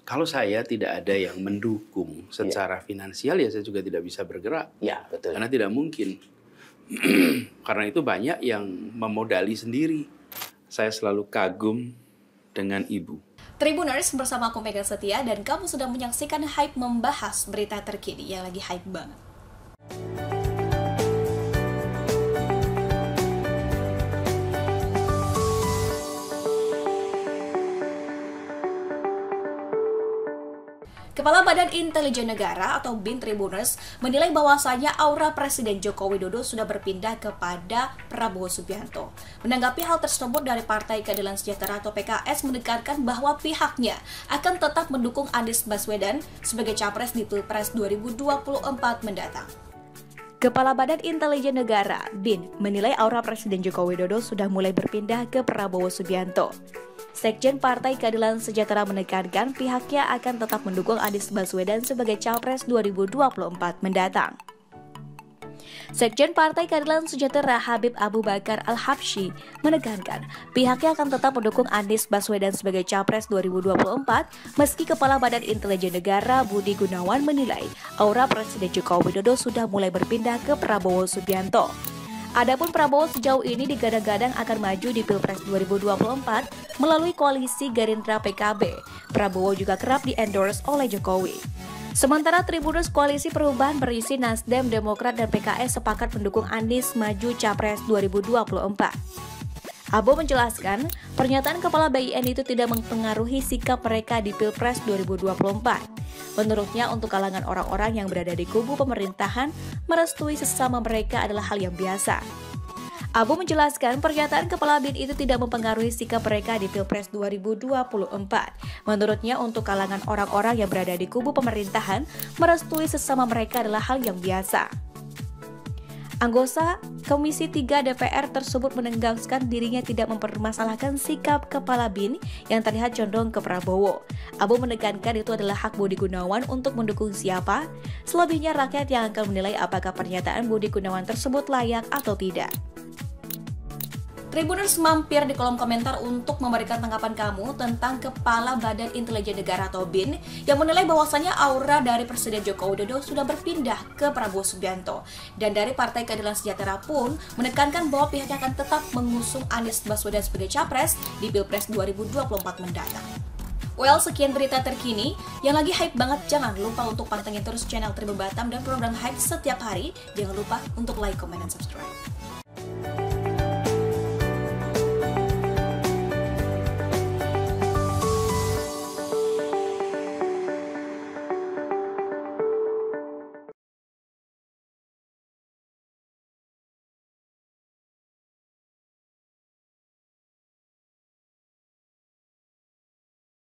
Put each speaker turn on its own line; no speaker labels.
Kalau saya tidak ada yang mendukung secara finansial, ya saya juga tidak bisa bergerak.
Ya, betul.
Karena tidak mungkin. Karena itu banyak yang memodali sendiri. Saya selalu kagum dengan ibu.
Tribuners, bersama aku Mega Setia, dan kamu sedang menyaksikan Hype membahas berita terkini yang lagi hype banget. Kepala Badan Intelijen Negara atau BIN Tribuners menilai bahwasanya aura Presiden Joko Widodo sudah berpindah kepada Prabowo Subianto. Menanggapi hal tersebut, dari Partai Keadilan Sejahtera atau PKS menekankan bahwa pihaknya akan tetap mendukung Anies Baswedan sebagai capres di Pilpres 2024 mendatang. Kepala Badan Intelijen Negara, BIN, menilai aura Presiden Joko Widodo sudah mulai berpindah ke Prabowo Subianto. Sekjen Partai Keadilan Sejahtera menekankan pihaknya akan tetap mendukung Anies Baswedan sebagai Capres 2024 mendatang. Sekjen Partai Keadilan Sejahtera Habib Abu Bakar Al-Habsyi menekankan pihaknya akan tetap mendukung Anies Baswedan sebagai Capres 2024 meski Kepala Badan Intelijen Negara Budi Gunawan menilai aura Presiden Joko Widodo sudah mulai berpindah ke Prabowo Subianto. Adapun Prabowo sejauh ini digadang-gadang akan maju di Pilpres 2024 melalui koalisi Gerindra PKB. Prabowo juga kerap di-endorse oleh Jokowi. Sementara Tribuners Koalisi Perubahan berisi Nasdem, Demokrat, dan PKS sepakat mendukung Anies maju Capres 2024. Abo menjelaskan, pernyataan Kepala BIN itu tidak mempengaruhi sikap mereka di Pilpres 2024. Menurutnya, untuk kalangan orang-orang yang berada di kubu pemerintahan, merestui sesama mereka adalah hal yang biasa. Abu menjelaskan pernyataan Kepala BIN itu tidak mempengaruhi sikap mereka di Pilpres 2024. Menurutnya, untuk kalangan orang-orang yang berada di kubu pemerintahan, merestui sesama mereka adalah hal yang biasa. Anggota Komisi 3 DPR tersebut menegaskan dirinya tidak mempermasalahkan sikap Kepala BIN yang terlihat condong ke Prabowo. Abu menekankan itu adalah hak Budi Gunawan untuk mendukung siapa, selebihnya rakyat yang akan menilai apakah pernyataan Budi Gunawan tersebut layak atau tidak. Tribuners, mampir di kolom komentar untuk memberikan tanggapan kamu tentang Kepala Badan Intelijen Negara atau BIN yang menilai bahwasanya aura dari Presiden Joko Widodo sudah berpindah ke Prabowo Subianto. Dan dari Partai Keadilan Sejahtera pun menekankan bahwa pihaknya akan tetap mengusung Anies Baswedan sebagai capres di Pilpres 2024 mendatang. Well, sekian berita terkini yang lagi hype banget. Jangan lupa untuk pantengin terus channel Tribun Batam dan program hype setiap hari. Jangan lupa untuk like, comment, dan subscribe.